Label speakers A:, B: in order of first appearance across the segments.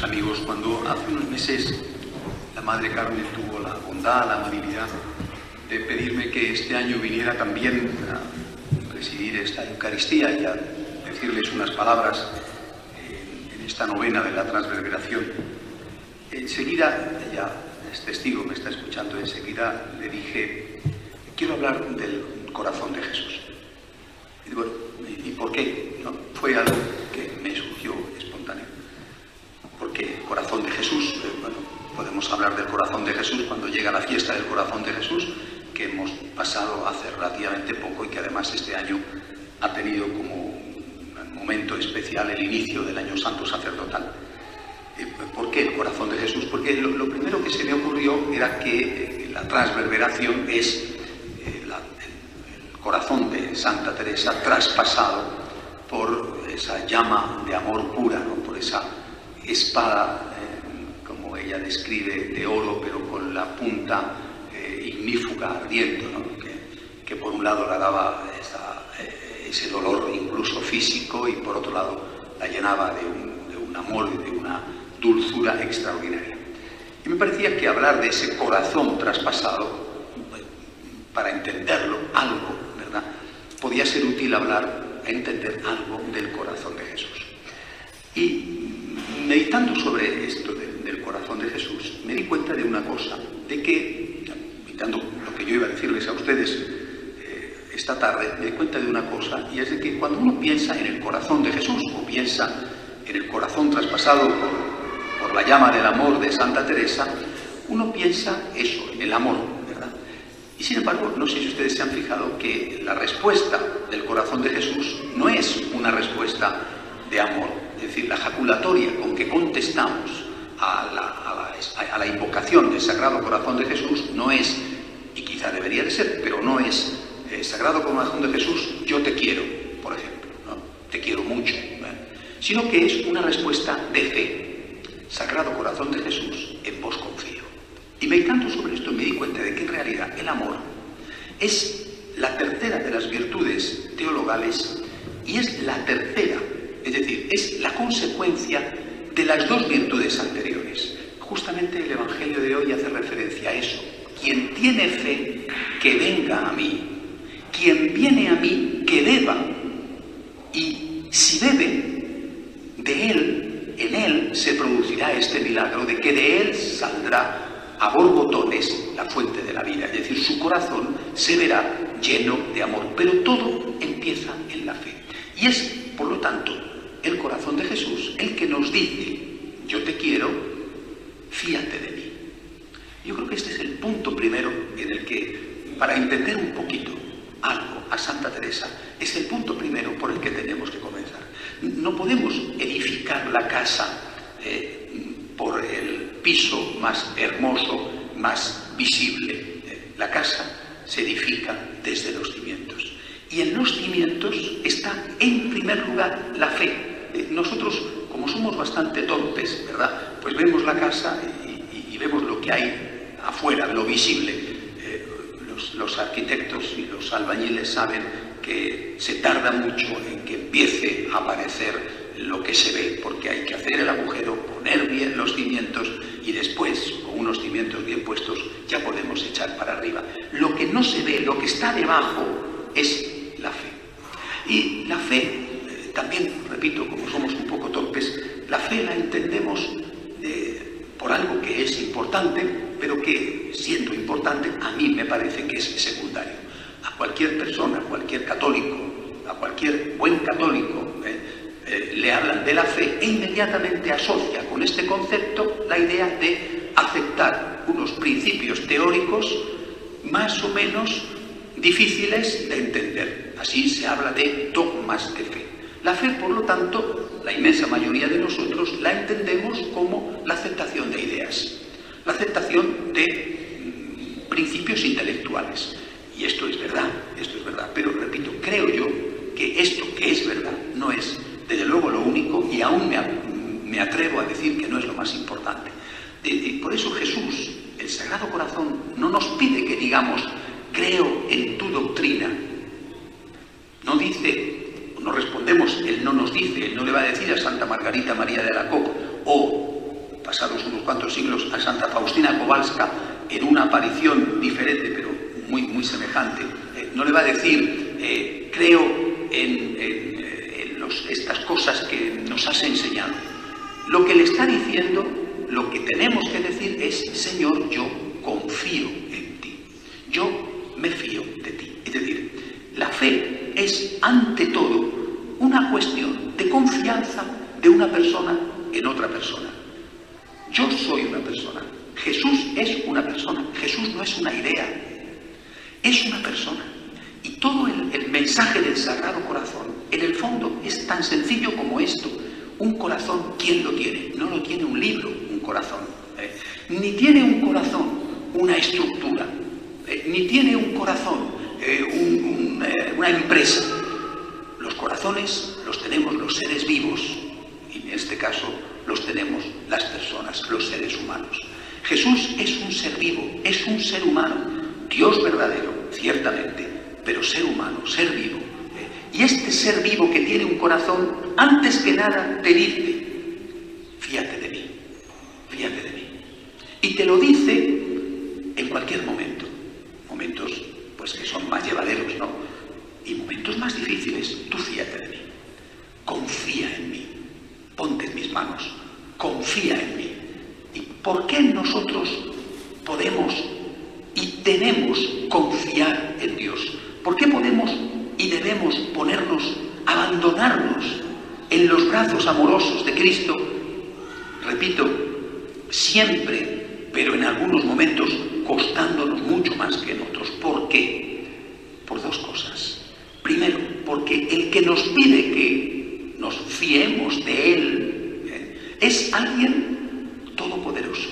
A: queridos amigos, cuando hace unos meses la Madre Carmen tuvo la bondad, la amabilidad de pedirme que este año viniera también a presidir esta Eucaristía y a decirles unas palabras en esta novena de la transverberación, enseguida, ella es testigo, me está escuchando, enseguida le dije, quiero hablar del corazón de Jesús. Y bueno, ¿y por qué? ¿No? Fue algo que me surgió espontáneo. Porque el corazón de Jesús, bueno, podemos hablar del corazón de Jesús cuando llega la fiesta del corazón de Jesús, que hemos pasado hace relativamente poco y que además este año ha tenido como un momento especial el inicio del Año Santo Sacerdotal. ¿Por qué el corazón de Jesús? Porque lo primero que se me ocurrió era que la transverberación es el corazón de Santa Teresa traspasado por esa llama de amor pura, ¿no? Por esa espada, como ella describe, de oro, pero con la punta ignífuga, ardiendo, ¿no? que por un lado la daba ese dolor incluso físico y por otro lado la llenaba de un amor y de una dulzura extraordinaria. Y me parecía que hablar de ese corazón traspasado, para entenderlo algo, ¿verdad?, podía ser útil hablar, entender algo del corazón de Jesús. Y meditando sobre esto del corazón de Jesús, me di cuenta de una cosa, de que, meditando lo que yo iba a decirles a ustedes esta tarde, me di cuenta de una cosa, y es de que cuando uno piensa en el corazón de Jesús, o piensa en el corazón traspasado por la llama del amor de Santa Teresa, uno piensa eso, en el amor, ¿verdad? Y sin embargo, no sé si ustedes se han fijado que la respuesta del corazón de Jesús no es una respuesta de amor. Es decir, la jaculatoria con que contestamos a la invocación del Sagrado Corazón de Jesús no es, y quizá debería de ser, pero no es Sagrado Corazón de Jesús, yo te quiero, por ejemplo, ¿no? Te quiero mucho, sino que es una respuesta de fe. Sagrado Corazón de Jesús, en vos confío. Y meditando sobre esto me di cuenta de que en realidad el amor es la tercera de las virtudes teologales y es la tercera, es decir, es la consecuencia de las dos virtudes anteriores. Justamente el Evangelio de hoy hace referencia a eso. Quien tiene fe, que venga a mí. Quien viene a mí, que beba. Y si bebe, de él, en él se producirá este milagro de que de él saldrá a borbotones la fuente de la vida. Es decir, su corazón se verá lleno de amor. Pero todo empieza en la fe. Y es, por lo tanto, el corazón de Jesús el que nos dice, yo te quiero, fíate de mí. Yo creo que este es el punto primero en el que, para entender un poquito algo a Santa Teresa, es el punto primero por el que tenemos que comenzar. No podemos edificar la casa por el piso más hermoso, más visible. La casa se edifica desde los cimientos. Y en los cimientos está, en primer lugar, la fe. Nosotros, como somos bastante torpes, ¿verdad?, pues vemos la casa y vemos lo que hay afuera, lo visible. Los arquitectos y los albañiles saben que se tarda mucho en que empiece a aparecer lo que se ve, porque hay que hacer el agujero, poner bien los cimientos y después, con unos cimientos bien puestos, ya podemos echar para arriba. Lo que no se ve, lo que está debajo, es la fe. Y la fe, también, repito, como somos un poco torpes, la fe la entendemos por algo que es importante, pero que, siendo importante, a mí me parece que es secundario. A cualquier persona, a cualquier católico, a cualquier buen católico, le hablan de la fe e inmediatamente asocia con este concepto la idea de aceptar unos principios teóricos más o menos difíciles de entender. Así se habla de dogmas de fe. La fe, por lo tanto, la inmensa mayoría de nosotros la entendemos como la aceptación de ideas, la aceptación de principios intelectuales. Y esto es verdad, pero repito, creo yo que esto que es verdad no es, desde luego, lo único, y aún me atrevo a decir que no es lo más importante. Por eso Jesús, el Sagrado Corazón, no nos pide que digamos, creo en tu doctrina. No dice, no respondemos, Él no nos dice, Él no le va a decir a Santa Margarita María de Alacoque, pasados unos cuantos siglos, a Santa Faustina Kowalska, en una aparición diferente, pero muy semejante, no le va a decir, creo en estas cosas que nos has enseñado. Lo que le está diciendo, lo que tenemos que decir es: Señor, yo confío en ti, yo me fío de ti. Es decir, la fe es ante todo una cuestión de confianza de una persona en otra persona. Yo soy una persona, Jesús es una persona, Jesús no es una idea, es una persona. Y todo el mensaje del Sagrado Corazón, en el fondo, es tan sencillo como esto. Un corazón, ¿quién lo tiene? No lo tiene un libro, un corazón. Ni tiene un corazón una estructura, ni tiene un corazón una empresa. Los corazones los tenemos los seres vivos, y en este caso los tenemos las personas, los seres humanos. Jesús es un ser vivo, es un ser humano, Dios verdadero, ciertamente, pero ser humano, ser vivo. Y este ser vivo que tiene un corazón, antes que nada te dice: fíjate de mí, fíjate de mí. Y te lo dice en cualquier momento. Momentos pues que son más llevaderos, ¿no? Y momentos más difíciles. Tú fíjate de mí, confía en mí, ponte en mis manos, confía en mí. ¿Y por qué nosotros podemos y tenemos confiar en Dios? ¿Por qué podemos y debemos ponernos, abandonarnos en los brazos amorosos de Cristo? Repito, siempre, pero en algunos momentos costándonos mucho más que en otros. ¿Por qué? Por dos cosas. Primero, porque el que nos pide que nos fiemos de Él es alguien todopoderoso.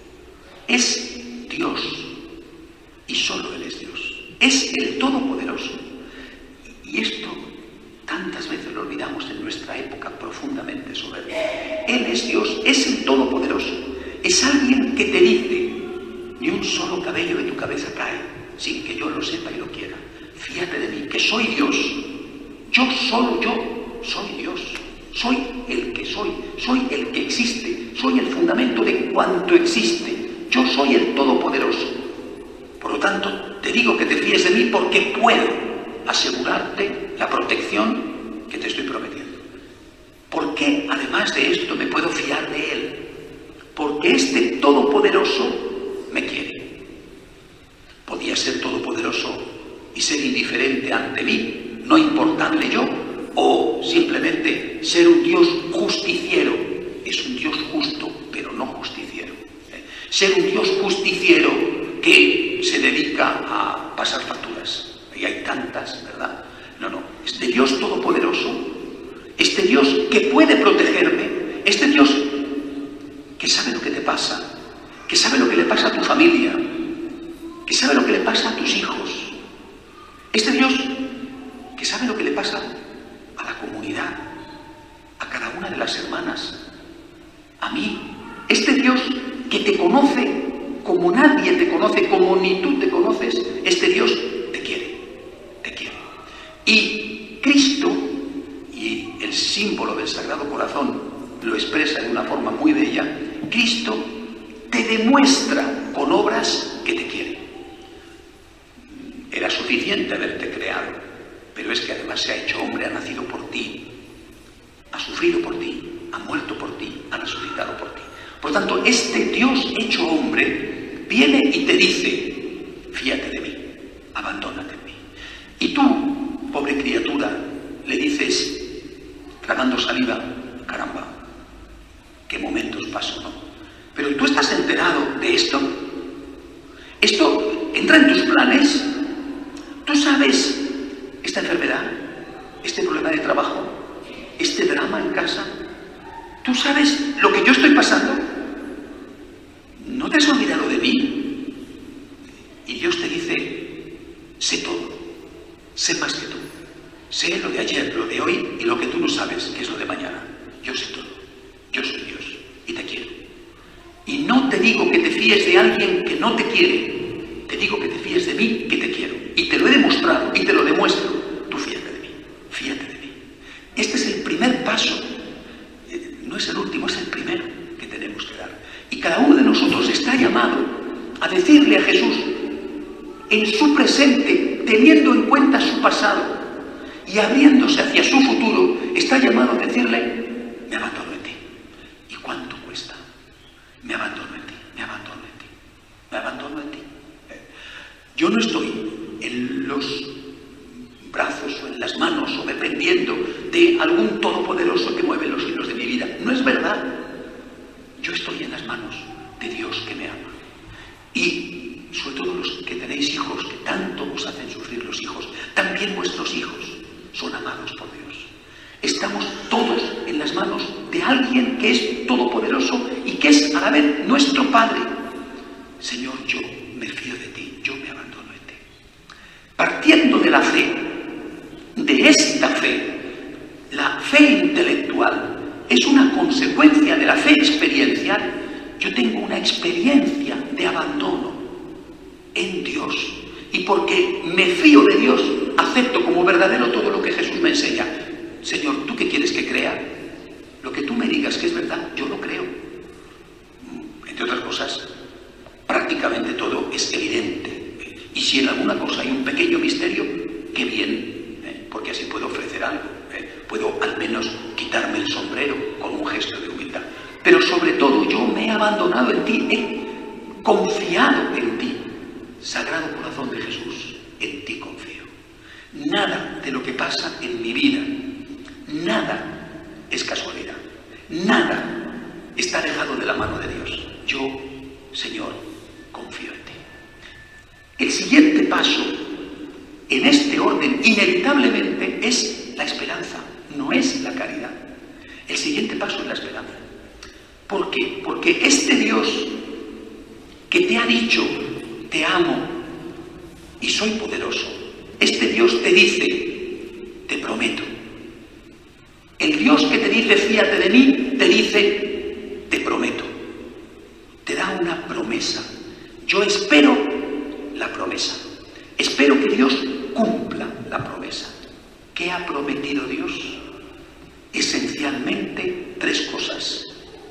A: Es Dios. Y solo Él es Dios. Es el Todopoderoso. Y esto tantas veces lo olvidamos en nuestra época profundamente soberbia. Él es Dios, es el Todopoderoso. Es alguien que te dice: ni un solo cabello de tu cabeza cae sin que yo lo sepa y lo quiera. Fíjate de mí, que soy Dios. Yo, solo yo, soy Dios. Soy el que soy el que existe, soy el fundamento de cuanto existe. Yo soy el Todopoderoso. Por lo tanto, te digo que te fíes de mí porque puedo asegurarte la protección que te estoy prometiendo. ¿Por qué, además de esto, me puedo fiar de Él? Porque este Todopoderoso me quiere. Podía ser todopoderoso y ser indiferente ante mí, no importarle yo, o simplemente ser un Dios justiciero. Es un Dios justo, pero no justiciero. Ser un Dios justiciero que se dedica a pasar facturas. Y hay tantas, ¿verdad? No. Este Dios todopoderoso, este Dios que puede protegerme, este Dios que sabe lo que te pasa, que sabe lo que le pasa a tu familia, que sabe lo que le pasa a tus hijos. Este Dios que sabe lo que le pasa a la comunidad, a cada una de las hermanas, a mí. Este Dios que te conoce como nadie te conoce, como ni tú te conoces. Este Dios te quiere, te quiere. Y Cristo, y el símbolo del Sagrado Corazón lo expresa de una forma muy bella, Cristo te demuestra con obras que te quiere. Era suficiente haberte creado, pero es que además se ha hecho hombre, ha nacido por ti, ha sufrido por ti, ha muerto por ti, ha resucitado por ti. Por tanto, este Dios hecho hombre viene y te dice: fíjate de mí, abandónate en mí. Y tú, pobre criatura, le dices, tragando saliva: caramba, qué momentos paso, ¿no? Pero tú estás enterado de esto. Esto entra en tus planes. Tú sabes esta enfermedad, este problema de trabajo, este drama en casa. ¿Tú sabes lo que yo estoy pasando? ¿No te has olvidado de mí? Y Dios te dice: sé todo, sé más que tú. Sé lo de ayer, lo de hoy y lo que tú no sabes, que es lo de mañana. Yo sé todo. Yo soy Dios y te quiero. Y no te digo que te fíes de alguien que no te quiere. Te digo que te fíes de mí, que te quiero. Y te lo he demostrado y te lo demuestro. Tú fíjate de mí, fíjate de mí. Este es el primer paso. No es el último, es el primero que tenemos que dar. Y cada uno de nosotros está llamado a decirle a Jesús, en su presente, teniendo en cuenta su pasado y abriéndose hacia su futuro, está llamado a decirle, me abandono en ti. ¿Y cuánto cuesta? Me abandono en ti, me abandono en ti, me abandono en ti. Yo no estoy en los brazos o en las manos o dependiendo de algún todopoderoso que mueve los hilos de mi vida. No es verdad. Yo estoy en las manos de Dios que me ama. Y sobre todo los que tenéis hijos, que tanto os hacen sufrir los hijos, también vuestros hijos son amados por Dios. Estamos todos en las manos de alguien que es todopoderoso y que es a la vez nuestro Padre. Señor, yo me fío de ti, yo me abandono en ti. Partiendo de la fe, de esta fe, la fe intelectual es una consecuencia de la fe experiencial. Yo tengo una experiencia de abandono en Dios. Y porque me fío de Dios, acepto como verdadero todo lo que Jesús me enseña. Señor, ¿tú qué quieres que crea? Lo que tú me digas que es verdad, yo lo creo. Entre otras cosas, prácticamente todo es evidente. Y si en alguna cosa hay un pequeño misterio, qué bien, porque así puedo ofrecer algo. Puedo al menos quitarme el sombrero con un gesto de humildad. Pero sobre todo yo me he abandonado en ti, he confiado en ti. Sagrado Corazón de Jesús, en ti confío. Nada de lo que pasa en mi vida, nada es casualidad. Nada está dejado de la mano de Dios. Yo, Señor, confío en ti. El siguiente paso en este orden, inevitablemente, es la esperanza. No es la caridad. El siguiente paso es la esperanza. ¿Por qué? Porque este Dios que te ha dicho, te amo y soy poderoso, este Dios te dice, te prometo. El Dios que te dice, fíate de mí, te dice, te prometo. Te da una promesa. Yo espero la promesa. Espero que Dios cumpla la promesa. ¿Qué ha prometido Dios? Esencialmente tres cosas.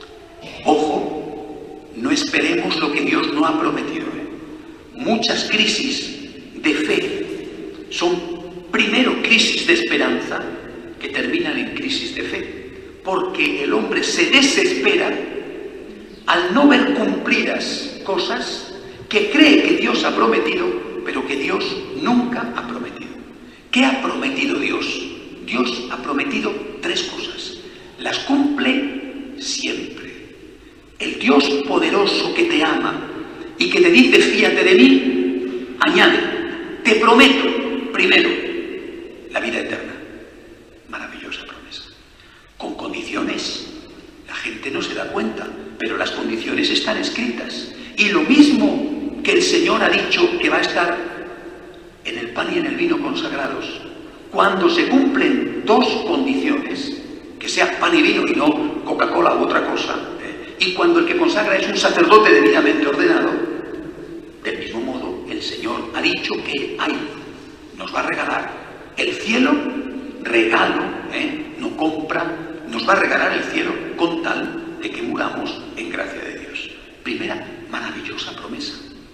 A: Ojo, no esperemos lo que Dios no ha prometido. Muchas crisis de fe son primero crisis de esperanza que terminan en crisis de fe, porque el hombre se desespera al no ver cumplidas cosas que cree que Dios ha prometido, pero que Dios nunca ha prometido. ¿Qué ha prometido Dios? Dios ha prometido tres cosas. Las cumple siempre. El Dios poderoso que te ama y que te dice, fíate de mí, añade, te prometo, primero, la vida eterna. Maravillosa promesa. Con condiciones. La gente no se da cuenta, pero las condiciones están escritas. Y lo mismo que el Señor ha dicho que va a estar en el pan y en el vino consagrados, cuando se cumplen dos condiciones, que sea pan y vino y no Coca-Cola u otra cosa, y cuando el que consagra es un sacerdote debidamente ordenado, del mismo modo el Señor ha dicho que nos va a regalar el cielo, regalo, no compra, nos va a regalar el cielo con tal de que muramos en gracia de Dios. Primera maravillosa promesa.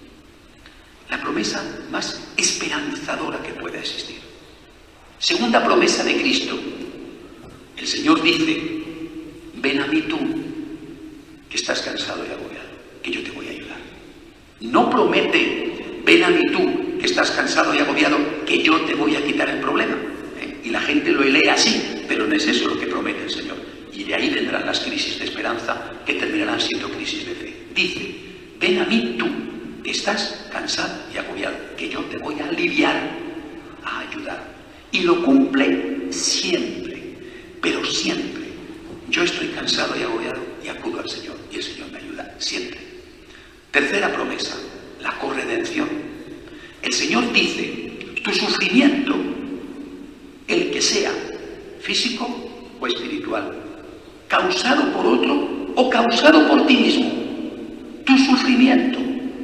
A: La promesa más esperanzadora que pueda existir. Segunda promesa de Cristo. El Señor dice, ven a mí tú, que estás cansado y agobiado, que yo te voy a ayudar. No promete, ven a mí tú, que estás cansado y agobiado, que yo te voy a quitar el problema. Y la gente lo lee así, pero no es eso lo que promete el Señor. Y de ahí vendrán las crisis de esperanza, que terminarán siendo crisis de fe. Dice, ven a mí tú, que estás cansado y agobiado, que yo te voy a aliviar, a ayudar. Y lo cumple siempre, pero siempre. Yo estoy cansado y agobiado y acudo al Señor, y el Señor me ayuda siempre. Tercera promesa, la corredención. El Señor dice, tu sufrimiento, el que sea físico o espiritual, causado por otro o causado por ti mismo, tu sufrimiento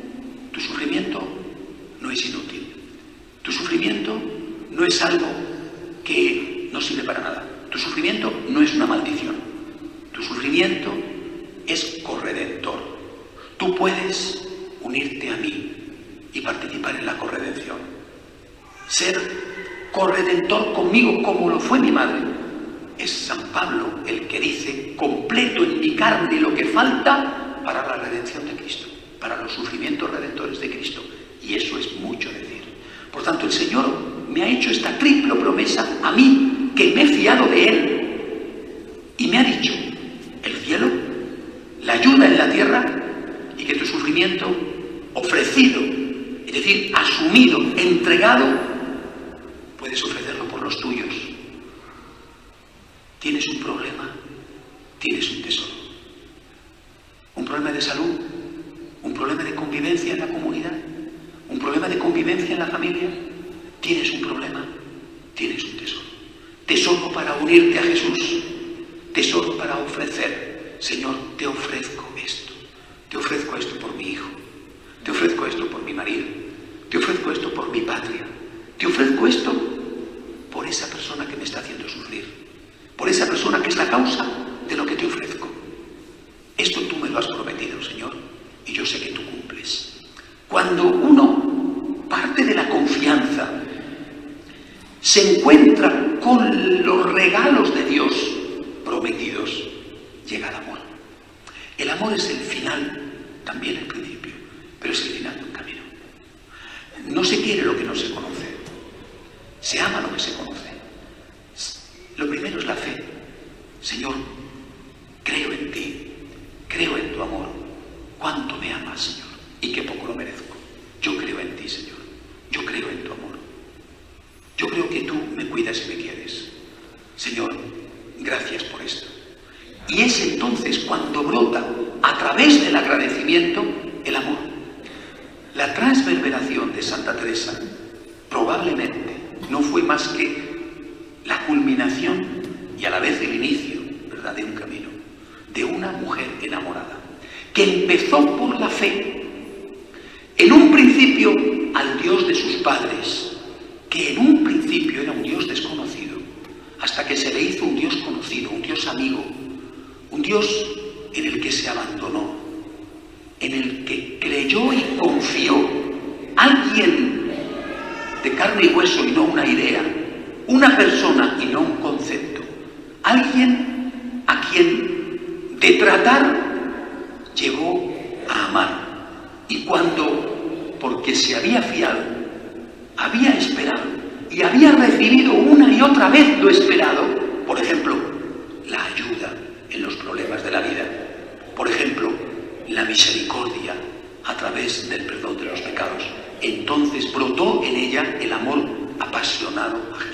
A: no es inútil. Tu sufrimiento no es algo que no sirve para nada. Tu sufrimiento no es una maldición. Tu sufrimiento es corredentor. tú puedes unirte a mí y participar en la corredención. Ser corredentor conmigo como lo fue mi madre. Es San Pablo el que dice: completo en mi carne lo que falta para la redención de Cristo, para los sufrimientos redentores de Cristo. Y eso es mucho decir. Por tanto, el Señor me ha hecho esta triple promesa a mí, que me he fiado de Él, y me ha dicho: el cielo, la ayuda en la tierra, y que tu sufrimiento ofrecido, es decir, asumido, entregado, puedes ofrecerlo por los tuyos. Tienes un problema, tienes un tesoro. Un problema de salud, un problema de convivencia en la comunidad, un problema de convivencia en la familia. Tienes un problema, tienes un tesoro. Tesoro para unirte a Jesús, tesoro para ofrecer. Señor, te ofrezco esto. Te ofrezco esto por mi hijo. Te ofrezco esto por mi marido. Te ofrezco esto por mi patria. Te ofrezco esto por esa persona que me está haciendo sufrir. Por esa persona que es la causa de lo que te ofrezco. Esto tú me lo has prometido, Señor, y yo sé que tú cumples. Cuando uno parte de la confianza, se encuentra con los regalos de Dios prometidos, llega el amor. El amor es el final, también el principio, pero es el final de un camino. No se quiere lo que no se conoce, se ama lo que se conoce. Lo primero es la fe. Señor, creo en ti, creo en tu amor. Cuánto me amas, Señor, y qué poco lo merezco. Yo creo en ti, Señor, yo creo en tu amor. Yo creo que tú me cuidas y me quieres. Señor, gracias por esto. Y es entonces cuando brota, a través del agradecimiento, el amor. La transverberación de Santa Teresa probablemente no fue más que la culminación y a la vez el inicio, ¿verdad?, de un camino, de una mujer enamorada, que empezó por la fe, en un principio al Dios de sus padres, que en un principio era un Dios desconocido, hasta que se le hizo un Dios conocido, un Dios amigo, un Dios en el que se abandonó, en el que creyó y confió, alguien de carne y hueso y no una idea, una persona y no un concepto, alguien a quien de tratar llegó a amar. Y cuando, porque se había fiado, había esperado y había recibido una y otra vez lo esperado, por ejemplo, la ayuda en los problemas de la vida, por ejemplo, la misericordia a través del perdón de los pecados, entonces brotó en ella el amor apasionado a Jesús.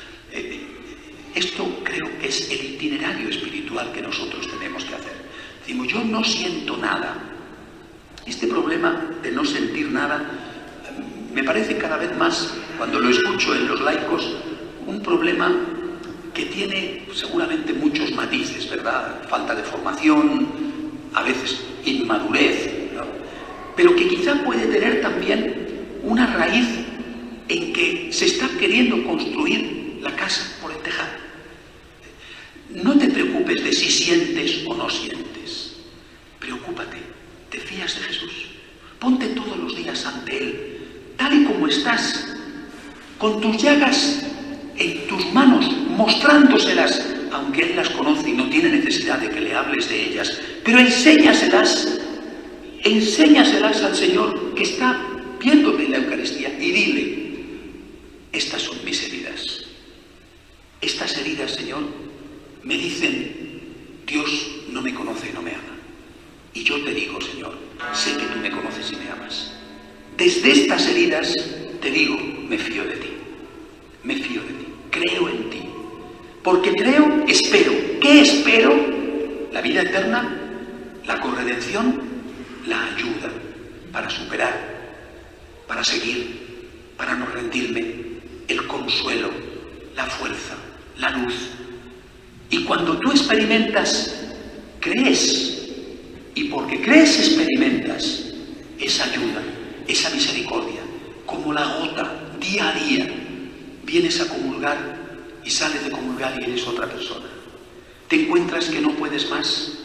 A: Esto creo que es el itinerario espiritual que nosotros tenemos que hacer. Decimos, yo no siento nada. Este problema de no sentir nada me parece cada vez más, cuando lo escucho en los laicos, un problema que tiene seguramente muchos matices, ¿verdad? Falta de formación, a veces inmadurez, ¿no? Pero que quizá puede tener también una raíz en que se está queriendo construir la casa por el tejado. No te preocupes de si sientes o no sientes. Preocúpate, te fías de Jesús. Ponte todos los días ante Él, tal y como estás, con tus llagas en tus manos, mostrándoselas, aunque Él las conoce y no tiene necesidad de que le hables de ellas. Pero enséñaselas al Señor que está viéndote en la Eucaristía y dile, estas son mis heridas. Estas heridas, Señor, me dicen, Dios no me conoce y no me ama. Y yo te digo, Señor, sé que tú me conoces y me amas. Desde estas heridas te digo, me fío de ti. Me fío de ti. Creo en ti. Porque creo, espero. ¿Qué espero? La vida eterna, la corredención, la ayuda para superar, para seguir, para no rendirme, el consuelo, la fuerza, la luz. Y cuando tú experimentas, crees, y porque crees experimentas esa ayuda, esa misericordia, como la gota, día a día, vienes a comulgar y sales de comulgar y eres otra persona. Te encuentras que no puedes más,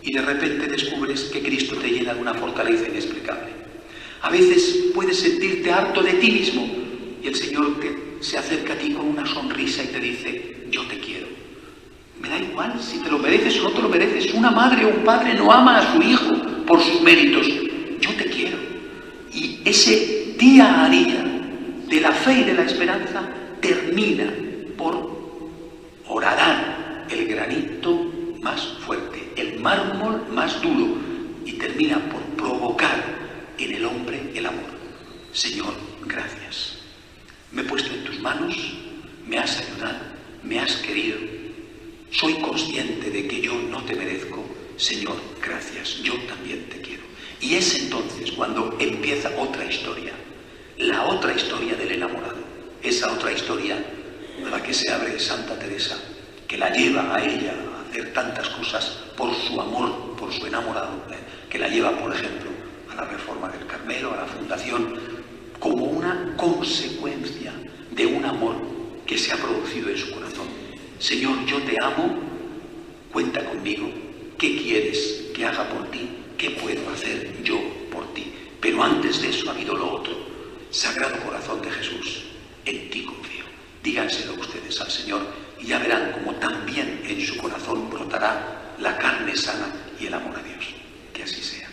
A: y de repente descubres que Cristo te llena de una fortaleza inexplicable. A veces puedes sentirte harto de ti mismo y el Señor se acerca a ti con una sonrisa y te dice: yo te quiero. Me da igual si te lo mereces o no te lo mereces. Una madre o un padre no ama a su hijo por sus méritos. Yo te quiero. Y ese día a día de la fe y de la esperanza termina por horadar el granito más fuerte, el mármol más duro, y termina por provocar en el hombre el amor. Señor, gracias. Me he puesto en tus manos, me has ayudado, me has querido. Soy consciente de que yo no te merezco. Señor, gracias, yo también te quiero. Y es entonces cuando empieza otra historia, la otra historia del enamorado, esa otra historia a la que se abre Santa Teresa, que la lleva a ella a hacer tantas cosas por su amor, por su enamorado, que la lleva, por ejemplo, a la Reforma del Carmelo, a la Fundación, como una consecuencia de un amor que se ha producido en su corazón. Señor, yo te amo, cuenta conmigo. ¿Qué quieres que haga por ti? ¿Qué puedo hacer yo por ti? Pero antes de eso ha habido lo otro. Sagrado Corazón de Jesús, en ti confío. Díganselo ustedes al Señor y ya verán cómo también en su corazón brotará la carne sana y el amor a Dios. Que así sea.